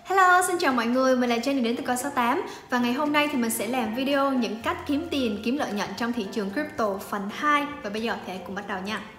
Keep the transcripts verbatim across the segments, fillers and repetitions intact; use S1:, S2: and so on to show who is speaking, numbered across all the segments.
S1: Hello, xin chào mọi người, mình là Jenny đến từ Coin sáu tám. Và ngày hôm nay thì mình sẽ làm video những cách kiếm tiền, kiếm lợi nhuận trong thị trường crypto phần hai. Và bây giờ thì hãy cùng bắt đầu nha.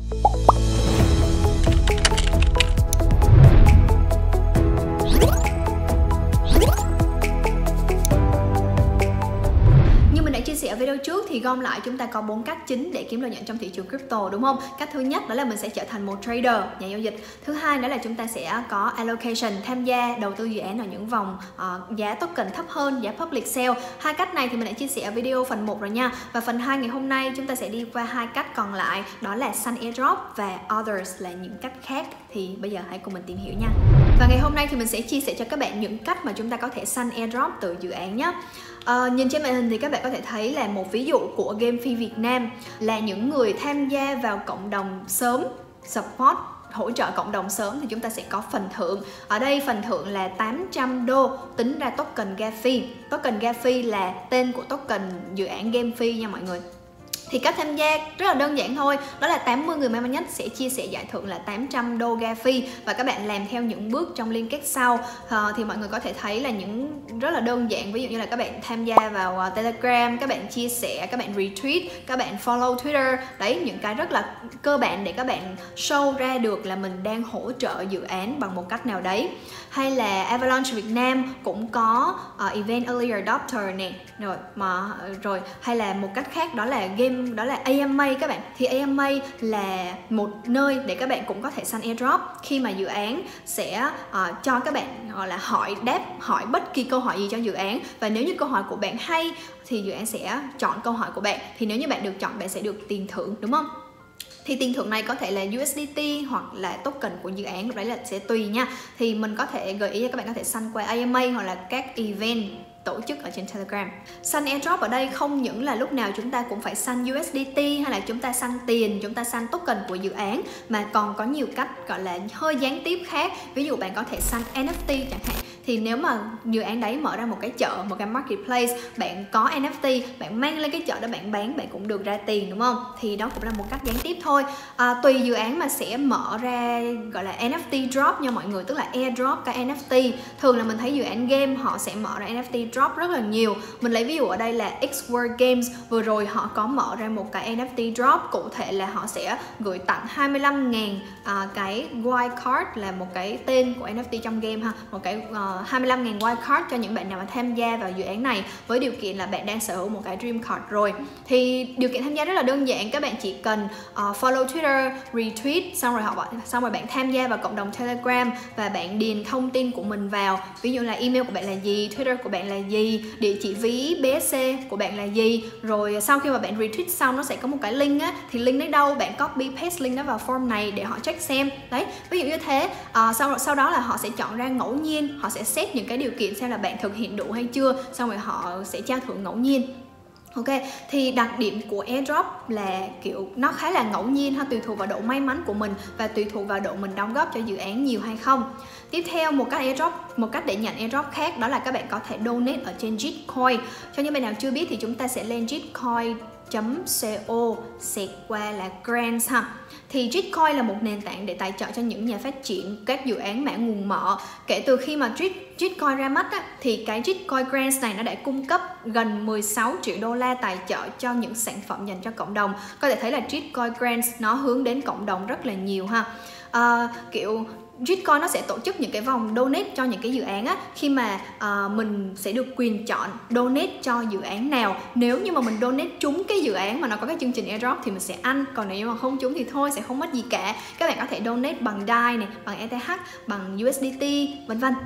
S1: Chia sẻ ở video trước thì gom lại chúng ta có bốn cách chính để kiếm lợi nhuận trong thị trường crypto, đúng không? Cách thứ nhất đó là mình sẽ trở thành một trader, nhà giao dịch. Thứ hai đó là chúng ta sẽ có allocation, tham gia đầu tư dự án ở những vòng uh, giá token thấp hơn, giá public sale. Hai cách này thì mình đã chia sẻ ở video phần một rồi nha. Và phần hai ngày hôm nay chúng ta sẽ đi qua hai cách còn lại, đó là Sun Airdrop và Others là những cách khác. Thì bây giờ hãy cùng mình tìm hiểu nha. Và ngày hôm nay thì mình sẽ chia sẻ cho các bạn những cách mà chúng ta có thể Sun Airdrop từ dự án nhé. Uh, nhìn trên màn hình thì các bạn có thể thấy là một ví dụ của GameFi Việt Nam là những người tham gia vào cộng đồng sớm, support, hỗ trợ cộng đồng sớm thì chúng ta sẽ có phần thưởng. Ở đây phần thưởng là tám trăm đô tính ra token GameFi. Token GameFi là tên của token dự án GameFi nha mọi người. Thì cách tham gia rất là đơn giản thôi, đó là tám mươi người may mắn nhất sẽ chia sẻ giải thưởng là tám trăm đô GameFi. Và các bạn làm theo những bước trong liên kết sau à, thì mọi người có thể thấy là những rất là đơn giản. Ví dụ như là các bạn tham gia vào uh, Telegram, các bạn chia sẻ, các bạn retweet, các bạn follow Twitter. Đấy, những cái rất là cơ bản để các bạn show ra được là mình đang hỗ trợ dự án bằng một cách nào đấy. Hay là Avalanche Việt Nam cũng có uh, event early adopter nè, rồi mà rồi hay là một cách khác đó là game, đó là a em a các bạn. Thì a em a là một nơi để các bạn cũng có thể Sun Airdrop khi mà dự án sẽ uh, cho các bạn gọi là hỏi đáp hỏi bất kỳ câu hỏi gì cho dự án, và nếu như câu hỏi của bạn hay thì dự án sẽ chọn câu hỏi của bạn. Thì nếu như bạn được chọn, bạn sẽ được tiền thưởng, đúng không? Thì tiền thưởng này có thể là u ét đê tê hoặc là token của dự án, lúc đấy là sẽ tùy nha. Thì mình có thể gợi ý cho các bạn có thể săn qua a em a hoặc là các event tổ chức ở trên Telegram. Sun Airdrop ở đây không những là lúc nào chúng ta cũng phải săn u ét đê tê hay là chúng ta săn tiền, chúng ta săn token của dự án, mà còn có nhiều cách gọi là hơi gián tiếp khác. Ví dụ bạn có thể săn en ép tê chẳng hạn. Thì nếu mà dự án đấy mở ra một cái chợ, một cái marketplace, bạn có en ép tê, bạn mang lên cái chợ đó bạn bán, bạn cũng được ra tiền, đúng không? Thì đó cũng là một cách gián tiếp thôi. À, tùy dự án mà sẽ mở ra gọi là en ép tê drop nha mọi người, tức là airdrop cái en ép tê. Thường là mình thấy dự án game họ sẽ mở ra en ép tê drop rất là nhiều. Mình lấy ví dụ ở đây là X-World Games, vừa rồi họ có mở ra một cái en ép tê drop, cụ thể là họ sẽ gửi tặng hai mươi lăm nghìn à, cái wild card, là một cái tên của en ép tê trong game ha, một cái uh, hai mươi lăm nghìn wild card cho những bạn nào mà tham gia vào dự án này, với điều kiện là bạn đang sở hữu một cái dream card rồi. Thì điều kiện tham gia rất là đơn giản, các bạn chỉ cần uh, follow Twitter, retweet, xong rồi họ xong rồi bạn tham gia vào cộng đồng Telegram và bạn điền thông tin của mình vào, ví dụ là email của bạn là gì, Twitter của bạn là gì, địa chỉ ví bê ét xê của bạn là gì. Rồi sau khi mà bạn retweet xong nó sẽ có một cái link á, thì link đấy đâu, bạn copy paste link đó vào form này để họ check xem. Đấy, ví dụ như thế. À, sau sau đó là họ sẽ chọn ra ngẫu nhiên, họ sẽ set những cái điều kiện xem là bạn thực hiện đủ hay chưa, xong rồi họ sẽ trao thưởng ngẫu nhiên. Ok, thì đặc điểm của airdrop là kiểu nó khá là ngẫu nhiên ha, tùy thuộc vào độ may mắn của mình và tùy thuộc vào độ mình đóng góp cho dự án nhiều hay không. Tiếp theo, một cách airdrop, một cách để nhận airdrop khác đó là các bạn có thể donate ở trên Gitcoin. Cho những bạn nào chưa biết thì chúng ta sẽ lên gitcoin chấm co xẹt qua là grants ha. Thì Gitcoin là một nền tảng để tài trợ cho những nhà phát triển các dự án mã nguồn mở. Kể từ khi mà Gitcoin ra mắt á, thì cái Gitcoin Grants này nó đã cung cấp gần mười sáu triệu đô la tài trợ cho những sản phẩm dành cho cộng đồng. Có thể thấy là Gitcoin Grants nó hướng đến cộng đồng rất là nhiều ha. À, kiểu Gitcoin nó sẽ tổ chức những cái vòng donate cho những cái dự án á, khi mà uh, mình sẽ được quyền chọn donate cho dự án nào. Nếu như mà mình donate trúng cái dự án mà nó có cái chương trình airdrop thì mình sẽ ăn, còn nếu mà không trúng thì thôi, sẽ không mất gì cả. Các bạn có thể donate bằng đê a i này, bằng e tê hát, bằng u ét đê tê, vân vân.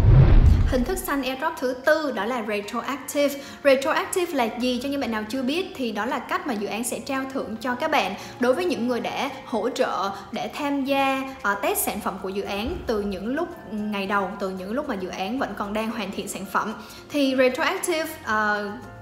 S1: Hình thức Sun Airdrop thứ tư đó là Retroactive. Retroactive là gì? Cho những bạn nào chưa biết thì đó là cách mà dự án sẽ trao thưởng cho các bạn đối với những người đã hỗ trợ, để tham gia uh, test sản phẩm của dự án từ những lúc ngày đầu, từ những lúc mà dự án vẫn còn đang hoàn thiện sản phẩm. Thì Retroactive uh,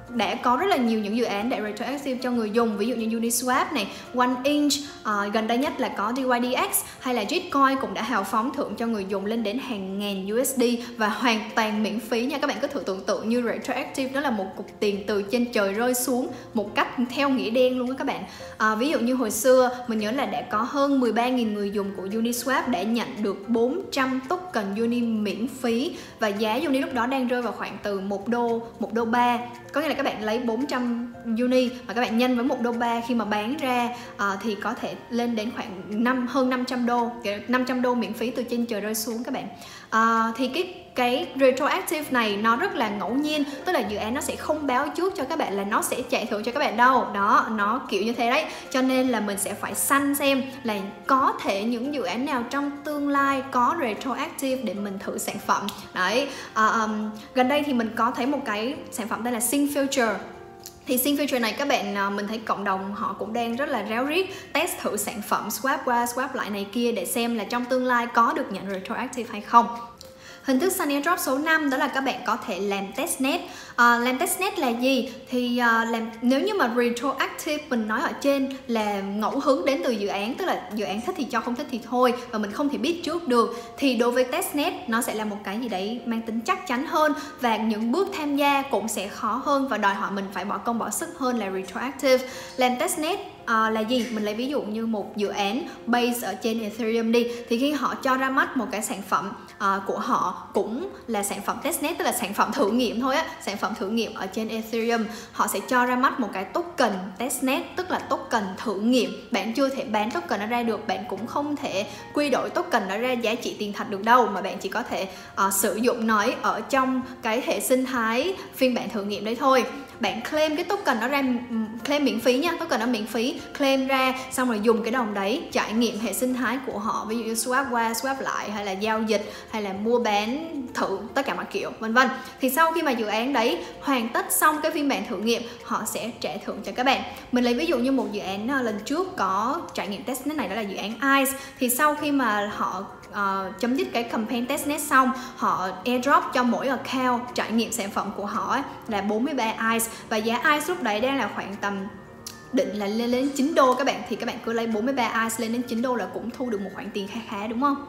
S1: đã có rất là nhiều những dự án để retroactive cho người dùng, ví dụ như Uniswap này, OneInch, uh, gần đây nhất là có đê y đê ích hay là Gitcoin cũng đã hào phóng thưởng cho người dùng lên đến hàng ngàn u ét đê và hoàn toàn miễn phí nha. Các bạn có thử tưởng tượng như retroactive đó là một cục tiền từ trên trời rơi xuống một cách theo nghĩa đen luôn á các bạn. Uh, ví dụ như hồi xưa mình nhớ là đã có hơn mười ba nghìn người dùng của Uniswap đã nhận được bốn trăm token Uni miễn phí và giá Uni lúc đó đang rơi vào khoảng từ một đô, một đô ba. Có nghĩa là các bạn lấy bốn trăm Uni và các bạn nhân với một đô ba, khi mà bán ra uh, thì có thể lên đến khoảng năm hơn năm trăm đô, năm trăm đô miễn phí từ trên trời rơi xuống các bạn. Uh, thì cái cái retroactive này nó rất là ngẫu nhiên, tức là dự án nó sẽ không báo trước cho các bạn là nó sẽ chạy thưởng cho các bạn đâu. Đó, nó kiểu như thế đấy. Cho nên là mình sẽ phải săn xem là có thể những dự án nào trong tương lai có retroactive để mình thử sản phẩm. Đấy, uh, um, gần đây thì mình có thấy một cái sản phẩm tên là SynFuture. Thì SynFuture này các bạn, mình thấy cộng đồng họ cũng đang rất là ráo riết test thử sản phẩm swap qua swap lại này kia để xem là trong tương lai có được nhận retroactive hay không. Hình thức săn airdrop số năm đó là các bạn có thể làm testnet. À, làm testnet là gì? Thì uh, làm nếu như mà retroactive mình nói ở trên là ngẫu hứng đến từ dự án, tức là dự án thích thì cho, không thích thì thôi, và mình không thể biết trước được, thì đối với testnet nó sẽ là một cái gì đấy mang tính chắc chắn hơn và những bước tham gia cũng sẽ khó hơn và đòi hỏi mình phải bỏ công bỏ sức hơn là retroactive. Làm testnet Uh, là gì? Mình lấy ví dụ như một dự án base ở trên Ethereum đi, thì khi họ cho ra mắt một cái sản phẩm uh, của họ cũng là sản phẩm testnet, tức là sản phẩm thử nghiệm thôi á, sản phẩm thử nghiệm ở trên Ethereum, họ sẽ cho ra mắt một cái token testnet, tức là token thử nghiệm. Bạn chưa thể bán token nó ra được, bạn cũng không thể quy đổi token nó ra giá trị tiền thật được đâu, mà bạn chỉ có thể uh, sử dụng nó ở trong cái hệ sinh thái phiên bản thử nghiệm đấy thôi. Bạn claim cái token nó ra, claim miễn phí nha, token nó miễn phí, claim ra xong rồi dùng cái đồng đấy trải nghiệm hệ sinh thái của họ, ví dụ như swap qua swap lại hay là giao dịch hay là mua bán thử tất cả mọi kiểu vân vân. Thì sau khi mà dự án đấy hoàn tất xong cái phiên bản thử nghiệm, họ sẽ trả thưởng cho các bạn. Mình lấy ví dụ như một dự án lần trước có trải nghiệm testnet này, đó là dự án i xê. Thì sau khi mà họ Uh, chấm dứt cái campaign testnet xong, họ airdrop cho mỗi account trải nghiệm sản phẩm của họ là bốn mươi ba i xê, và giá i xê lúc đấy đang là khoảng tầm định là lên đến chín đô các bạn. Thì các bạn cứ lấy bốn mươi ba i xê lên đến chín đô là cũng thu được một khoản tiền khá khá, đúng không?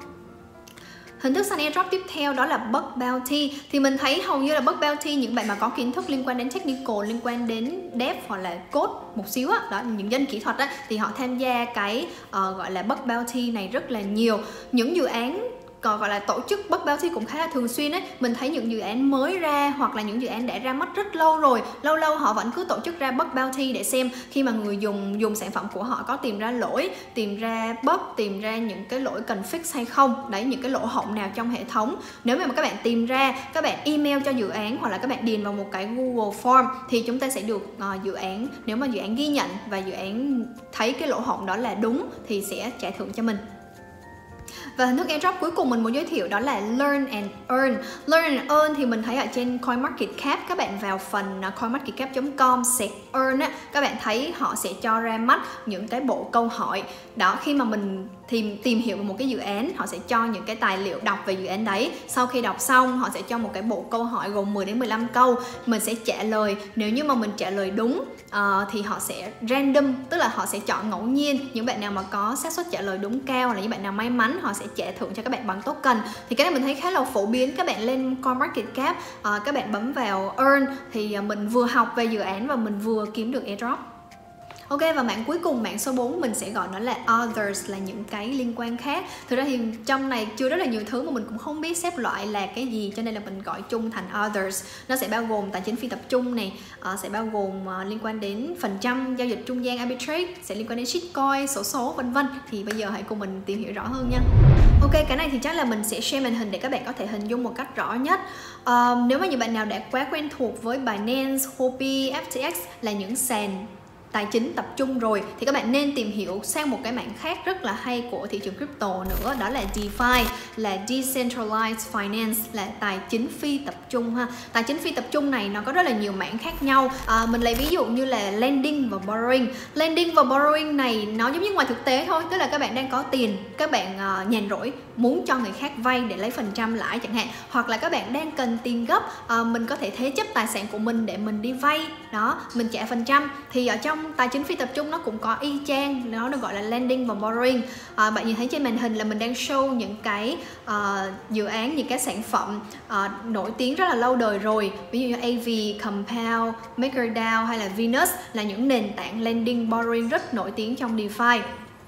S1: Hình thức săn airdrop tiếp theo đó là bug bounty. Thì mình thấy hầu như là bug bounty, những bạn mà có kiến thức liên quan đến technical, liên quan đến dev hoặc là code một xíu á, đó, những dân kỹ thuật á, thì họ tham gia cái uh, gọi là bug bounty này rất là nhiều. Những dự án còn gọi là tổ chức bug bounty cũng khá là thường xuyên ấy. Mình thấy những dự án mới ra hoặc là những dự án đã ra mắt rất lâu rồi, lâu lâu họ vẫn cứ tổ chức ra bug bounty để xem khi mà người dùng dùng sản phẩm của họ có tìm ra lỗi, tìm ra bug, tìm ra những cái lỗi cần fix hay không, đấy, những cái lỗ hổng nào trong hệ thống. Nếu mà các bạn tìm ra, các bạn email cho dự án hoặc là các bạn điền vào một cái Google Form thì chúng ta sẽ được uh, dự án, nếu mà dự án ghi nhận và dự án thấy cái lỗ hổng đó là đúng thì sẽ trả thưởng cho mình. Và hình thức airdrop cuối cùng mình muốn giới thiệu đó là Learn and Earn. Learn and Earn thì mình thấy ở trên CoinMarketCap, các bạn vào phần coinmarketcap chấm com slash earn á, các bạn thấy họ sẽ cho ra mắt những cái bộ câu hỏi. Đó, khi mà mình tìm, tìm hiểu về một cái dự án, họ sẽ cho những cái tài liệu đọc về dự án đấy. Sau khi đọc xong, họ sẽ cho một cái bộ câu hỏi gồm mười đến mười lăm câu. Mình sẽ trả lời, nếu như mà mình trả lời đúng uh, thì họ sẽ random, tức là họ sẽ chọn ngẫu nhiên. Những bạn nào mà có xác suất trả lời đúng cao là những bạn nào may mắn, họ sẽ trả thưởng cho các bạn bằng token. Thì cái này mình thấy khá là phổ biến. Các bạn lên CoinMarketCap, uh, các bạn bấm vào Earn thì uh, mình vừa học về dự án và mình vừa kiếm được airdrop. Ok, và mảng cuối cùng, mảng số bốn, mình sẽ gọi nó là Others, là những cái liên quan khác. Thực ra thì trong này chưa rất là nhiều thứ mà mình cũng không biết xếp loại là cái gì, cho nên là mình gọi chung thành Others. Nó sẽ bao gồm tài chính phi tập trung này, uh, sẽ bao gồm uh, liên quan đến phần trăm, giao dịch trung gian arbitrage, sẽ liên quan đến shitcoin, xổ số vân vân. Thì bây giờ hãy cùng mình tìm hiểu rõ hơn nha. Ok, cái này thì chắc là mình sẽ share màn hình để các bạn có thể hình dung một cách rõ nhất. Uh, nếu mà những bạn nào đã quá quen thuộc với Binance, Huobi, ép tê ích là những sàn tài chính tập trung rồi thì các bạn nên tìm hiểu sang một cái mảng khác rất là hay của thị trường crypto nữa, đó là DeFi, là Decentralized Finance, là tài chính phi tập trung ha. Tài chính phi tập trung này nó có rất là nhiều mảng khác nhau. À, mình lấy ví dụ như là lending và borrowing. Lending và borrowing này nó giống như ngoài thực tế thôi, tức là các bạn đang có tiền, các bạn uh, nhàn rỗi muốn cho người khác vay để lấy phần trăm lãi chẳng hạn, hoặc là các bạn đang cần tiền gấp, uh, mình có thể thế chấp tài sản của mình để mình đi vay đó, mình trả phần trăm. Thì ở trong tài chính phi tập trung nó cũng có y chang, nó được gọi là lending và borrowing. À, bạn nhìn thấy trên màn hình là mình đang show những cái uh, dự án, những cái sản phẩm uh, nổi tiếng rất là lâu đời rồi, ví dụ như a vê, Compound, MakerDAO hay là Venus, là những nền tảng lending borrowing rất nổi tiếng trong DeFi.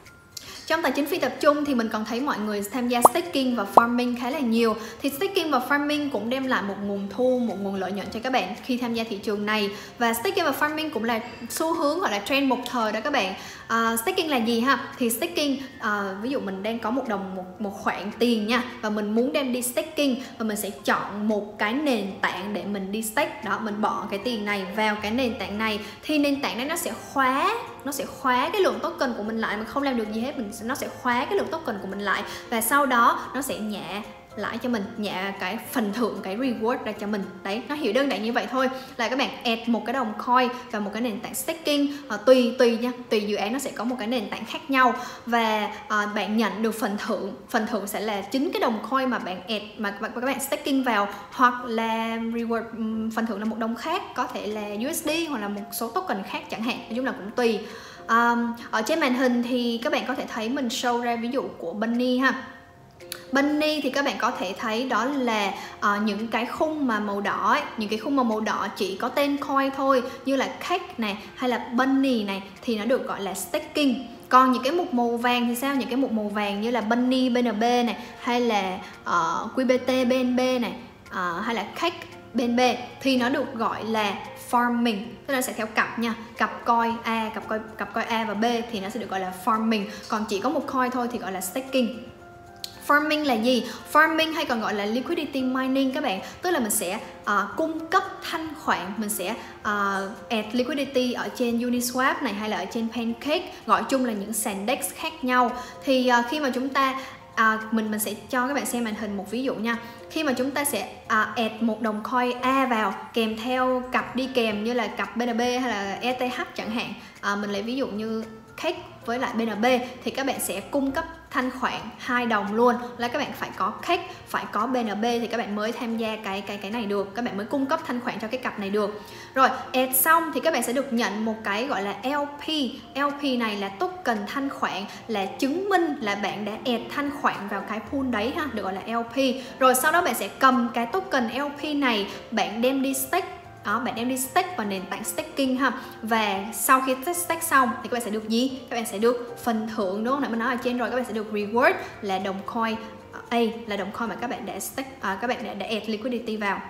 S1: Trong tài chính phi tập trung thì mình còn thấy mọi người tham gia staking và farming khá là nhiều. Thì staking và farming cũng đem lại một nguồn thu, một nguồn lợi nhuận cho các bạn khi tham gia thị trường này. Và staking và farming cũng là xu hướng hoặc là trend một thời đó các bạn. Uh, staking là gì ha? Thì staking, uh, ví dụ mình đang có một đồng, một, một khoản tiền nha, và mình muốn đem đi staking, và mình sẽ chọn một cái nền tảng để mình đi stake. Đó, mình bỏ cái tiền này vào cái nền tảng này, thì nền tảng đấy nó sẽ khóa nó sẽ khóa cái lượng token của mình lại, mình không làm được gì hết, mình nó sẽ khóa cái lượng token của mình lại, và sau đó nó sẽ nhả lãi cho mình, nhả cái phần thưởng, cái reward ra cho mình. Đấy, nó hiểu đơn giản như vậy thôi, là các bạn add một cái đồng coin và một cái nền tảng staking, à, tùy tùy nha, tùy dự án nó sẽ có một cái nền tảng khác nhau, và à, bạn nhận được phần thưởng. Phần thưởng sẽ là chính cái đồng coin mà bạn add, mà các bạn staking vào, hoặc là reward, phần thưởng là một đồng khác, có thể là u ét đê hoặc là một số token khác chẳng hạn, nói chung là cũng tùy. Um, ở trên màn hình thì các bạn có thể thấy mình show ra ví dụ của Bunny ha. Bunny thì các bạn có thể thấy đó là uh, những cái khung mà màu đỏ ấy, những cái khung mà màu đỏ chỉ có tên coin thôi, như là Cake này hay là Bunny này thì nó được gọi là staking. Còn những cái mục màu vàng thì sao? Những cái mục màu vàng như là Bunny bê en bê này, hay là uh, quy bê tê bê en bê này, uh, hay là Cake bê en bê thì nó được gọi là farming, tức là sẽ theo cặp nha, cặp coin A, cặp coin, cặp coin A và B thì nó sẽ được gọi là farming. Còn chỉ có một coin thôi thì gọi là staking. Farming là gì? Farming hay còn gọi là liquidity mining các bạn, tức là mình sẽ uh, cung cấp thanh khoản, mình sẽ uh, add liquidity ở trên Uniswap này hay là ở trên Pancake, gọi chung là những sàn đê e ích khác nhau. Thì uh, khi mà chúng ta À, mình mình sẽ cho các bạn xem màn hình một ví dụ nha. Khi mà chúng ta sẽ à, add một đồng coin A vào kèm theo cặp đi kèm như là cặp bê en bê hay là e tê hát chẳng hạn, à, mình lấy ví dụ như Cake với lại bê en bê thì các bạn sẽ cung cấp thanh khoản hai đồng luôn, là các bạn phải có Cake, phải có bê en bê thì các bạn mới tham gia cái cái cái này được, các bạn mới cung cấp thanh khoản cho cái cặp này được. Rồi add xong thì các bạn sẽ được nhận một cái gọi là lờ pê. lờ pê này là token thanh khoản, là chứng minh là bạn đã add thanh khoản vào cái pool đấy ha, được gọi là lờ pê. Rồi sau đó bạn sẽ cầm cái token lờ pê này, bạn đem đi stake. Đó, bạn đem đi stake vào nền tảng staking ha. Và sau khi stake xong thì các bạn sẽ được gì? Các bạn sẽ được phần thưởng, đúng không? Nãy mình nói ở trên rồi, các bạn sẽ được reward là đồng coin A, là đồng coin mà các bạn đã stake, à, các bạn đã, đã add liquidity vào.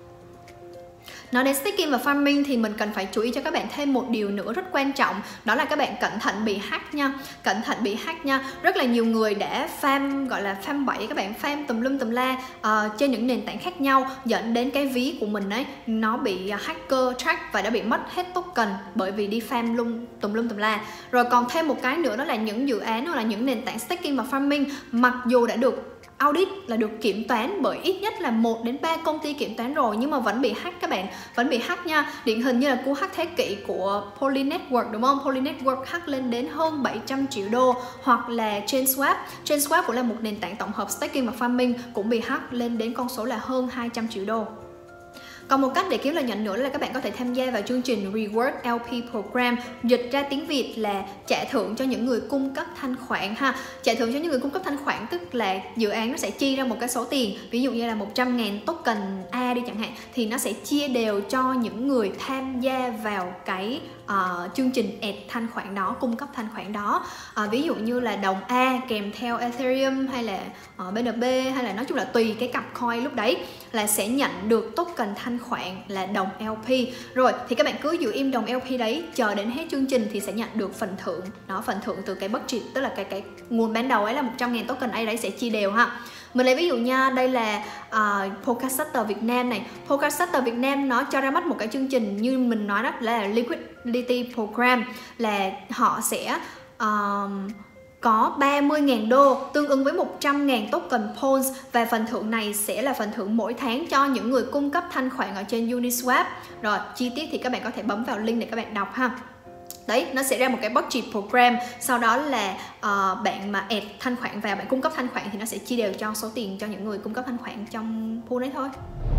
S1: Nói đến staking và farming thì mình cần phải chú ý cho các bạn thêm một điều nữa rất quan trọng, đó là các bạn cẩn thận bị hack nha. Cẩn thận bị hack nha. Rất là nhiều người đã farm, gọi là farm bẫy, các bạn farm tùm lum tùm la uh, trên những nền tảng khác nhau, dẫn đến cái ví của mình ấy nó bị hacker track và đã bị mất hết token bởi vì đi farm lum tùm lum tùm la. Rồi còn thêm một cái nữa đó là những dự án hoặc là những nền tảng staking và farming mặc dù đã được audit, là được kiểm toán bởi ít nhất là một đến ba công ty kiểm toán rồi, nhưng mà vẫn bị hack các bạn, vẫn bị hack nha. Điển hình như là cú hack thế kỷ của Poly Network, đúng không? Poly Network hack lên đến hơn bảy trăm triệu đô, hoặc là Chainswap. Chainswap cũng là một nền tảng tổng hợp staking và farming, cũng bị hack lên đến con số là hơn hai trăm triệu đô. Còn một cách để kiếm lợi nhuận nữa là các bạn có thể tham gia vào chương trình Reward lờ pê Program, dịch ra tiếng Việt là trả thưởng cho những người cung cấp thanh khoản ha. Trả thưởng cho những người cung cấp thanh khoản tức là dự án nó sẽ chi ra một cái số tiền, ví dụ như là một trăm ngàn token A đi chẳng hạn, thì nó sẽ chia đều cho những người tham gia vào cái uh, chương trình add thanh khoản đó, cung cấp thanh khoản đó. Uh, ví dụ như là đồng A kèm theo Ethereum hay là uh, bê en bê, hay là nói chung là tùy cái cặp coin lúc đấy là sẽ nhận được token thanh khoản là đồng lờ pê. Rồi thì các bạn cứ giữ im đồng lờ pê đấy, chờ đến hết chương trình thì sẽ nhận được phần thưởng. Đó, phần thưởng từ cái budget, tức là cái cái nguồn ban đầu ấy là một trăm ngàn token A đấy sẽ chia đều ha. Mình lấy ví dụ nha, đây là uh, Polkastarter Việt Nam này. Polkastarter Việt Nam nó cho ra mắt một cái chương trình như mình nói đó là Liquidity Program, là họ sẽ uh, có ba mươi nghìn đô tương ứng với một trăm nghìn token Pols, và phần thưởng này sẽ là phần thưởng mỗi tháng cho những người cung cấp thanh khoản ở trên Uniswap. Rồi, chi tiết thì các bạn có thể bấm vào link để các bạn đọc ha. Đấy, nó sẽ ra một cái budget program, sau đó là uh, bạn mà add thanh khoản vào, bạn cung cấp thanh khoản thì nó sẽ chia đều cho số tiền cho những người cung cấp thanh khoản trong pool đấy thôi.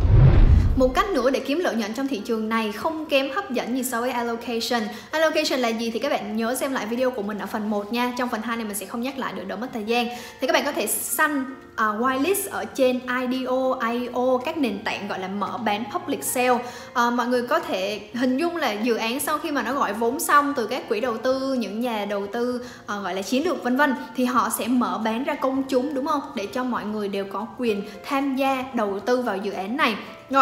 S1: Một cách nữa để kiếm lợi nhuận trong thị trường này không kém hấp dẫn gì so với allocation. Allocation là gì thì các bạn nhớ xem lại video của mình ở phần một nha. Trong phần hai này mình sẽ không nhắc lại nữa, đỡ mất thời gian. Thì các bạn có thể săn uh, whitelist ở trên i đê o, i o, các nền tảng gọi là mở bán public sale. Uh, mọi người có thể hình dung là dự án sau khi mà nó gọi vốn xong từ các quỹ đầu tư, những nhà đầu tư uh, gọi là chiến lược vân vân, thì họ sẽ mở bán ra công chúng, đúng không? Để cho mọi người đều có quyền tham gia đầu tư vào dự án này. Rồi,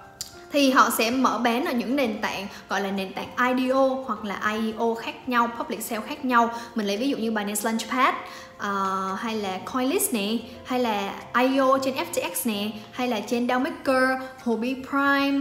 S1: thì họ sẽ mở bán ở những nền tảng gọi là nền tảng i đê o hoặc là i e o khác nhau, public sale khác nhau. Mình lấy ví dụ như Binance Launchpad, uh, hay là Coinlist nè, hay là i e o trên ép tê ích nè, hay là trên DAOmaker, Huobi Prime,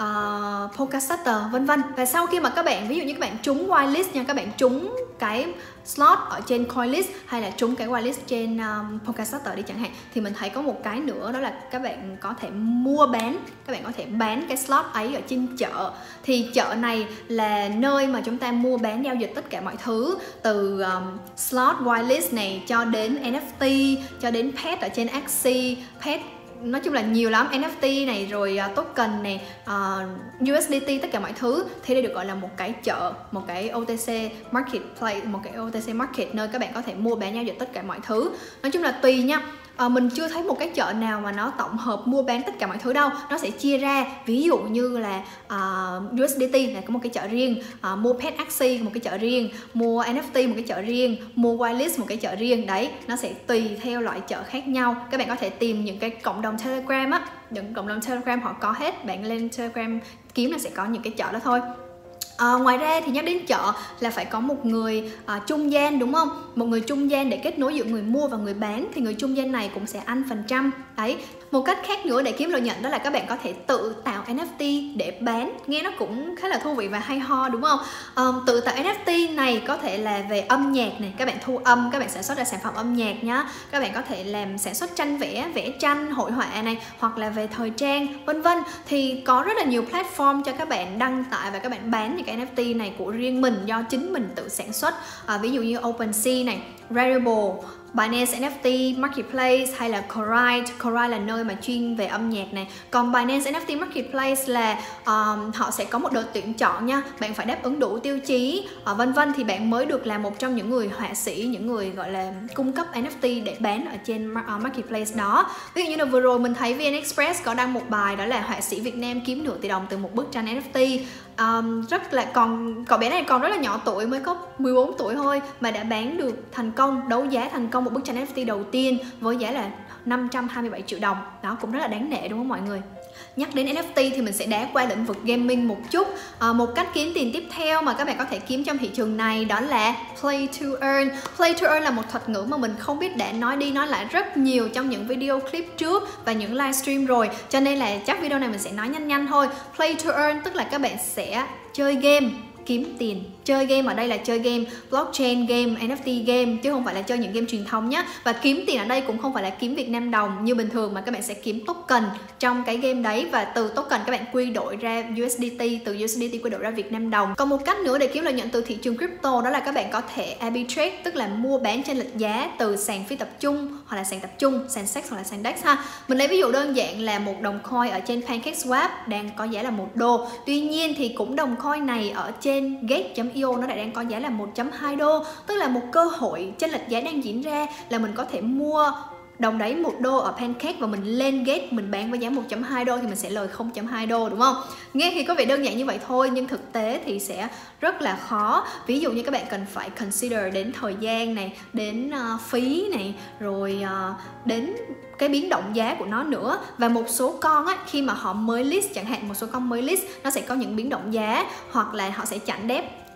S1: uh, Polkastarter vân vân. Và sau khi mà các bạn, ví dụ như các bạn trúng whitelist nha, các bạn trúng cái slot ở trên Coinlist hay là trúng cái whitelist trên um, Polkastarter đi chẳng hạn, thì mình thấy có một cái nữa, đó là các bạn có thể mua bán, các bạn có thể bán cái slot ấy ở trên chợ. Thì chợ này là nơi mà chúng ta mua bán giao dịch tất cả mọi thứ, từ um, slot whitelist này cho đến en ép tê, cho đến pet ở trên Axie, pet nói chung là nhiều lắm, en ép tê này, rồi uh, token này, uh, u ét đê tê, tất cả mọi thứ. Thì đây được gọi là một cái chợ, một cái o tê xê marketplace, một cái o tê xê market, nơi các bạn có thể mua bán giao dịch tất cả mọi thứ. Nói chung là tùy nha. À, mình chưa thấy một cái chợ nào mà nó tổng hợp mua bán tất cả mọi thứ đâu. Nó sẽ chia ra, ví dụ như là uh, u ét đê tê là có một cái chợ riêng, uh, mua pet Axie một cái chợ riêng, mua en ép tê một cái chợ riêng, mua whitelist một cái chợ riêng. Đấy, nó sẽ tùy theo loại chợ khác nhau. Các bạn có thể tìm những cái cộng đồng Telegram á, những cộng đồng Telegram họ có hết. Bạn lên Telegram kiếm là sẽ có những cái chợ đó thôi. À, ngoài ra thì nhắc đến chợ là phải có một người à, trung gian, đúng không? Một người trung gian để kết nối giữa người mua và người bán, thì người trung gian này cũng sẽ ăn phần trăm. Đấy, một cách khác nữa để kiếm lợi nhuận đó là các bạn có thể tự tạo en ép tê để bán. Nghe nó cũng khá là thú vị và hay ho, đúng không? À, tự tạo en ép tê này có thể là về âm nhạc này, các bạn thu âm, các bạn sản xuất ra sản phẩm âm nhạc nhá. Các bạn có thể làm sản xuất tranh vẽ, vẽ tranh, hội họa này, hoặc là về thời trang vân vân. Thì có rất là nhiều platform cho các bạn đăng tải và các bạn bán những cái en ép tê này của riêng mình, do chính mình tự sản xuất. À, ví dụ như OpenSea này, Rarible, Binance en ép tê Marketplace hay là Coride. Coride là nơi mà chuyên về âm nhạc này. Còn Binance en ép tê Marketplace là um, họ sẽ có một đợt tuyển chọn nha. Bạn phải đáp ứng đủ tiêu chí uh, vân vân thì bạn mới được là một trong những người họa sĩ, những người gọi là cung cấp en ép tê để bán ở trên uh, Marketplace đó. Ví dụ như là vừa rồi mình thấy vê en Express có đăng một bài, đó là họa sĩ Việt Nam kiếm nửa tỷ đồng từ một bức tranh en ép tê. Um, rất là còn cậu bé này còn rất là nhỏ tuổi, mới có mười bốn tuổi thôi mà đã bán được thành công, đấu giá thành công một bức tranh en ép tê đầu tiên với giá là năm trăm hai mươi bảy triệu đồng. Đó cũng rất là đáng nể, đúng không mọi người? Nhắc đến en ép tê thì mình sẽ đá qua lĩnh vực gaming một chút. à, Một cách kiếm tiền tiếp theo mà các bạn có thể kiếm trong thị trường này đó là Play to Earn. Play to Earn là một thuật ngữ mà mình không biết đã nói đi nói lại rất nhiều trong những video clip trước và những livestream rồi, cho nên là chắc video này mình sẽ nói nhanh nhanh thôi. Play to Earn tức là các bạn sẽ chơi game kiếm tiền. Chơi game ở đây là chơi game blockchain game, en ép tê game, chứ không phải là chơi những game truyền thống nhé. Và kiếm tiền ở đây cũng không phải là kiếm Việt Nam đồng như bình thường, mà các bạn sẽ kiếm token trong cái game đấy, và từ token các bạn quy đổi ra u ét đê tê, từ u ét đê tê quy đổi ra Việt Nam đồng. Còn một cách nữa để kiếm lợi nhuận từ thị trường crypto đó là các bạn có thể arbitrage, tức là mua bán trên lệch giá từ sàn phi tập trung hoặc là sàn tập trung, sàn sex hoặc là sàn dex ha. Mình lấy ví dụ đơn giản là một đồng coin ở trên PancakeSwap đang có giá là một đô. Tuy nhiên thì cũng đồng coin này ở trên gate chấm i o nó lại đang có giá là một phẩy hai đô, tức là một cơ hội chênh lệch giá đang diễn ra là mình có thể mua đồng đấy một đô ở Pancake và mình lên gate mình bán với giá một phẩy hai đô thì mình sẽ lời không phẩy hai đô, đúng không? Nghe thì có vẻ đơn giản như vậy thôi nhưng thực tế thì sẽ rất là khó. Ví dụ như các bạn cần phải consider đến thời gian này, đến uh, phí này, rồi uh, đến cái biến động giá của nó nữa. Và một số con á, khi mà họ mới list chẳng hạn, một số con mới list nó sẽ có những biến động giá, hoặc là họ sẽ chặn đép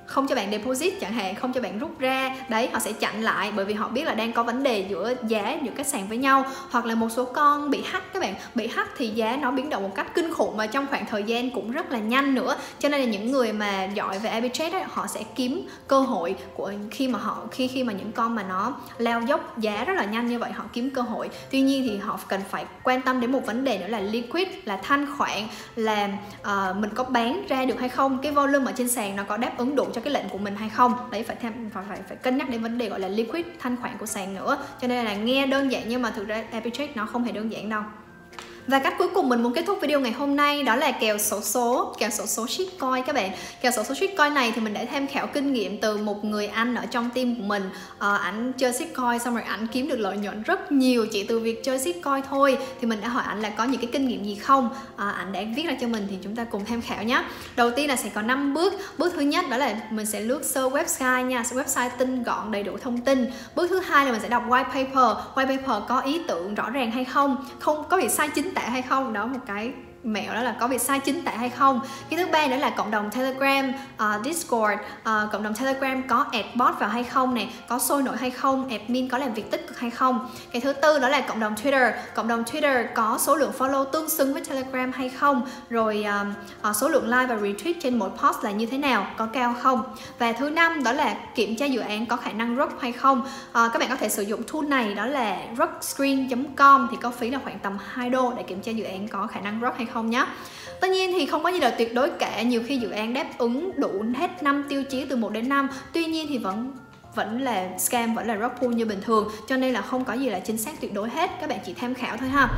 S1: không cho bạn deposit chẳng hạn, không cho bạn rút ra. Đấy, họ sẽ chặn lại bởi vì họ biết là đang có vấn đề giữa giá giữa các sàn với nhau. Hoặc là một số con bị hack các bạn, bị hack thì giá nó biến động một cách kinh khủng và trong khoảng thời gian cũng rất là nhanh nữa. Cho nên là những người mà giỏi về arbitrage ấy, họ sẽ kiếm cơ hội của khi mà họ khi khi mà những con mà nó leo dốc giá rất là nhanh như vậy, họ kiếm cơ hội. Tuy nhiên thì họ cần phải quan tâm đến một vấn đề nữa là liquid, là thanh khoản, là uh, mình có bán ra được hay không, cái volume ở trên sàn nó có đáp ứng đủ cho cái lệnh của mình hay không. Đấy, phải thêm phải phải phải cân nhắc đến vấn đề gọi là liquid, thanh khoản của sàn nữa. Cho nên là nghe đơn giản nhưng mà thực ra arbitrage nó không hề đơn giản đâu. Và cách cuối cùng mình muốn kết thúc video ngày hôm nay đó là kèo xổ số, kèo xổ số shitcoin các bạn. Kèo xổ số shitcoin này thì mình đã tham khảo kinh nghiệm từ một người anh ở trong team của mình. à, Ảnh chơi shitcoin xong rồi ảnh kiếm được lợi nhuận rất nhiều chỉ từ việc chơi shitcoin thôi. Thì mình đã hỏi ảnh là có những cái kinh nghiệm gì không. à, Ảnh đã viết ra cho mình thì chúng ta cùng tham khảo nhé. Đầu tiên là sẽ có năm bước. Bước thứ nhất đó là mình sẽ lướt sơ website nha, website tinh gọn đầy đủ thông tin. Bước thứ hai là mình sẽ đọc white paper. White paper có ý tưởng rõ ràng hay không, không có bị sai chính tả hay không, đó một cái mẹo đó là có bị sai chính tả hay không. Cái thứ ba nữa là cộng đồng Telegram, uh, Discord, uh, cộng đồng Telegram có add bot vào hay không nè, có sôi nổi hay không, admin có làm việc tích cực hay không. Cái thứ tư đó là cộng đồng Twitter, cộng đồng Twitter có số lượng follow tương xứng với Telegram hay không, rồi uh, uh, số lượng like và retweet trên mỗi post là như thế nào, có cao không. Và thứ năm đó là kiểm tra dự án có khả năng rug hay không. uh, các bạn có thể sử dụng tool này đó là rugscreen chấm com, thì có phí là khoảng tầm hai đô để kiểm tra dự án có khả năng rug hay không nhé. Tất nhiên thì không có gì là tuyệt đối cả, nhiều khi dự án đáp ứng đủ hết năm tiêu chí từ một đến năm, tuy nhiên thì vẫn vẫn là scam, vẫn là rug pull như bình thường, cho nên là không có gì là chính xác tuyệt đối hết, các bạn chỉ tham khảo thôi ha.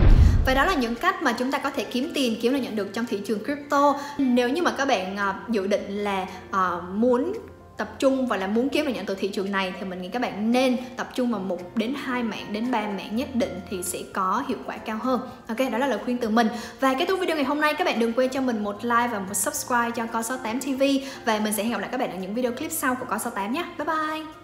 S1: Và đó là những cách mà chúng ta có thể kiếm tiền, kiếm lợi nhuận được trong thị trường crypto. Nếu như mà các bạn uh, dự định là uh, muốn tập trung và là muốn kiếm lợi nhuận từ thị trường này thì mình nghĩ các bạn nên tập trung vào một đến hai mảng đến ba mảng nhất định thì sẽ có hiệu quả cao hơn. Ok, đó là lời khuyên từ mình. Và kết thúc video ngày hôm nay, các bạn đừng quên cho mình một like và một subscribe cho Coi sáu tám ti vi, và mình sẽ hẹn gặp lại các bạn ở những video clip sau của Coi sáu tám nhé. Bye bye.